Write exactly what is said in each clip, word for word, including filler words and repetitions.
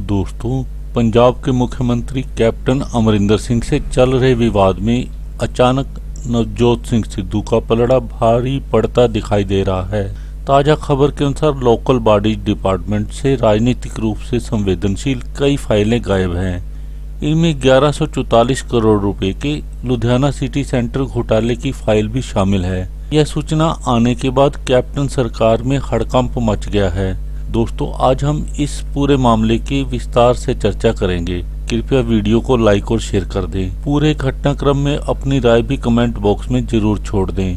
दोस्तों, पंजाब के मुख्यमंत्री कैप्टन अमरिंदर सिंह से चल रहे विवाद में अचानक नवजोत सिंह सिद्धू का पलड़ा भारी पड़ता दिखाई दे रहा है। ताजा खबर के अनुसार लोकल बॉडीज डिपार्टमेंट से राजनीतिक रूप से संवेदनशील कई फाइलें गायब हैं। इनमें ग्यारह सौ चौतालीस करोड़ रुपए के लुधियाना सिटी सेंटर घोटाले की फाइल भी शामिल है। यह सूचना आने के बाद कैप्टन सरकार में हड़कंप मच गया है। दोस्तों, आज हम इस पूरे मामले की विस्तार से चर्चा करेंगे। कृपया वीडियो को लाइक और शेयर कर दें। पूरे घटनाक्रम में अपनी राय भी कमेंट बॉक्स में जरूर छोड़ दें।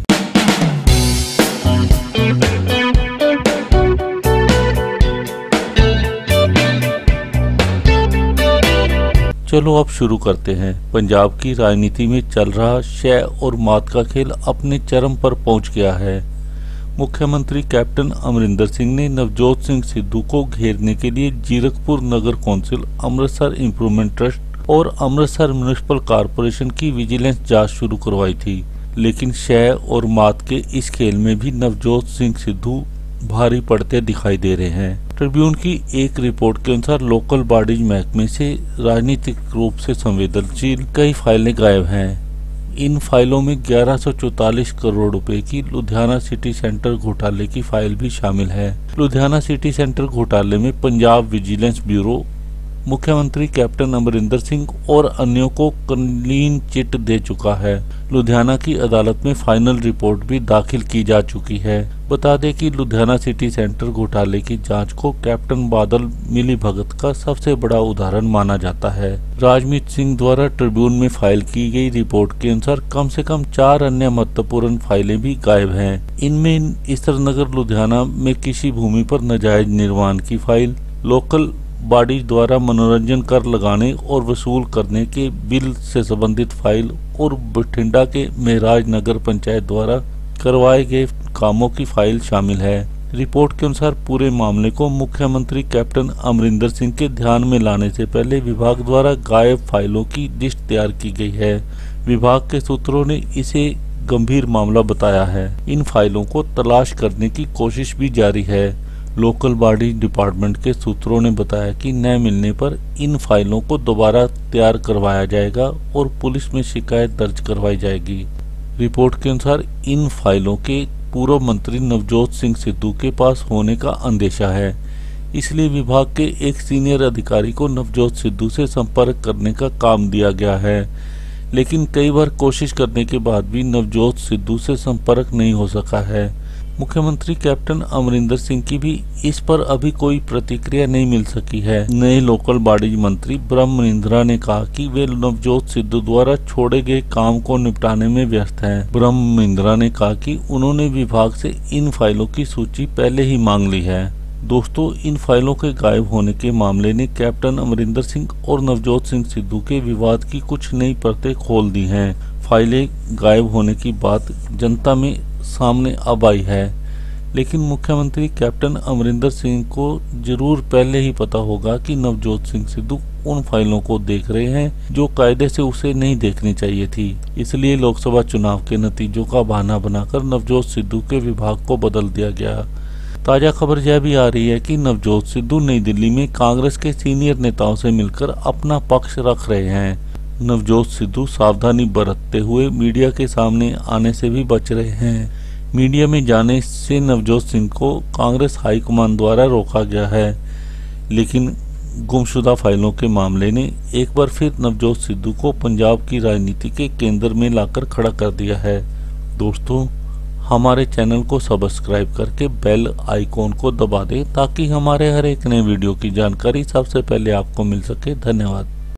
चलो अब शुरू करते हैं। पंजाब की राजनीति में चल रहा शय और मात का खेल अपने चरम पर पहुंच गया है। मुख्यमंत्री कैप्टन अमरिंदर सिंह ने नवजोत सिंह सिद्धू को घेरने के लिए जीरकपुर नगर कौंसिल, अमृतसर इंप्रूवमेंट ट्रस्ट और अमृतसर म्यूनिसिपल कॉर्पोरेशन की विजिलेंस जांच शुरू करवाई थी। लेकिन शय और मात के इस खेल में भी नवजोत सिंह सिद्धू भारी पड़ते दिखाई दे रहे हैं। ट्रिब्यून की एक रिपोर्ट के अनुसार लोकल बॉडीज महकमे से राजनीतिक रूप से संवेदनशील कई फाइलें गायब हैं। इन फाइलों में ग्यारह सौ चौतालीस करोड़ रुपए की लुधियाना सिटी सेंटर घोटाले की फाइल भी शामिल है। लुधियाना सिटी सेंटर घोटाले में पंजाब विजिलेंस ब्यूरो मुख्यमंत्री कैप्टन अमरिंदर सिंह और अन्यों को क्लीन चिट दे चुका है। लुधियाना की अदालत में फाइनल रिपोर्ट भी दाखिल की जा चुकी है। बता दें कि लुधियाना सिटी सेंटर घोटाले की जांच को कैप्टन बादल मिली भगत का सबसे बड़ा उदाहरण माना जाता है। राजमीत सिंह द्वारा ट्रिब्यून में फाइल की गई रिपोर्ट के अनुसार कम से कम चार अन्य महत्वपूर्ण फाइलें भी गायब हैं। इनमें इसरनगर लुधियाना में किसी भूमि पर नाजायज निर्माण की फाइल, लोकल बॉडीज द्वारा मनोरंजन कर लगाने और वसूल करने के बिल से संबंधित फाइल और बठिंडा के महराज नगर पंचायत द्वारा करवाए गए कामों की फाइल शामिल है। रिपोर्ट के अनुसार पूरे मामले को मुख्यमंत्री कैप्टन अमरिंदर सिंह के ध्यान में लाने से पहले विभाग द्वारा गायब फाइलों की लिस्ट तैयार की गई है। विभाग के सूत्रों ने इसे गंभीर मामला बताया है। इन फाइलों को तलाश करने की कोशिश भी जारी है। लोकल बॉडी डिपार्टमेंट के सूत्रों ने बताया कि न मिलने पर इन फाइलों को दोबारा तैयार करवाया जाएगा और पुलिस में शिकायत दर्ज करवाई जाएगी। रिपोर्ट के अनुसार इन फाइलों के पूर्व मंत्री नवजोत सिंह सिद्धू के पास होने का अंदेशा है। इसलिए विभाग के एक सीनियर अधिकारी को नवजोत सिद्धू से संपर्क करने का काम दिया गया है। लेकिन कई बार कोशिश करने के बाद भी नवजोत सिद्धू से संपर्क नहीं हो सका है। मुख्यमंत्री कैप्टन अमरिंदर सिंह की भी इस पर अभी कोई प्रतिक्रिया नहीं मिल सकी है। नए लोकल बॉडीज मंत्री ब्रह्म मोहिंद्रा ने कहा कि वे नवजोत सिद्धू द्वारा छोड़े गए काम को निपटाने में व्यस्त हैं। ब्रह्म मोहिंद्रा ने कहा कि उन्होंने विभाग से इन फाइलों की सूची पहले ही मांग ली है। दोस्तों, इन फाइलों के गायब होने के मामले ने कैप्टन अमरिंदर सिंह और नवजोत सिंह सिद्धू के विवाद की कुछ नई परतें खोल दी हैं। फाइलें गायब होने की बात जनता में सामने अब आई है, लेकिन मुख्यमंत्री कैप्टन अमरिंदर सिंह को जरूर पहले ही पता होगा कि नवजोत सिंह सिद्धू उन फाइलों को देख रहे हैं जो कायदे से उसे नहीं देखनी चाहिए थी। इसलिए लोकसभा चुनाव के नतीजों का बहाना बनाकर नवजोत सिद्धू के विभाग को बदल दिया गया। ताजा खबर यह भी आ रही है कि नवजोत सिद्धू नई दिल्ली में कांग्रेस के सीनियर नेताओं से मिलकर अपना पक्ष रख रहे हैं। नवजोत सिद्धू सावधानी बरतते हुए मीडिया के सामने आने से भी बच रहे हैं। मीडिया में जाने से नवजोत सिंह को कांग्रेस हाईकमान द्वारा रोका गया है। लेकिन गुमशुदा फाइलों के मामले ने एक बार फिर नवजोत सिद्धू को पंजाब की राजनीति के केंद्र में लाकर खड़ा कर दिया है। दोस्तों, हमारे चैनल को सब्सक्राइब करके बेल आइकॉन को दबा दें ताकि हमारे हर एक नए वीडियो की जानकारी सबसे पहले आपको मिल सके। धन्यवाद।